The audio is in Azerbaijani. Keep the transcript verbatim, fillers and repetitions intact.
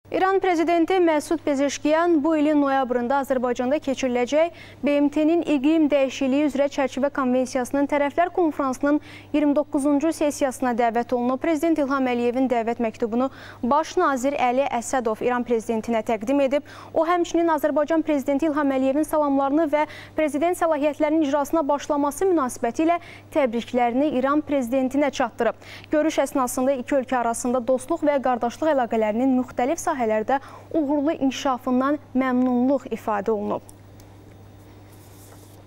İran prezidenti Məsud Pezeşkiyan bu ilin noyabrında Azərbaycanda keçiriləcək B M T-nin iqlim dəyişikliyi üzrə çərçivə konvensiyasının tərəflər konfransının iyirmi doqquzuncu sessiyasına dəvət olunub. Prezident İlham Əliyevin dəvət məktubunu baş nazir Əli Əsədov İran prezidentinə təqdim edib. O, həmçinin Azərbaycan prezidenti İlham Əliyevin salamlarını və prezident səlahiyyətlərinin icrasına başlaması münasibəti ilə təbriklərini İran prezidentinə çatdırıb. Görüş əsnasında iki ölkə arasında dostluq və qardaşlıq əlaqələrinin müxtəlif sahələrdə uğurlu inkişafından məmnunluq ifadə olunub.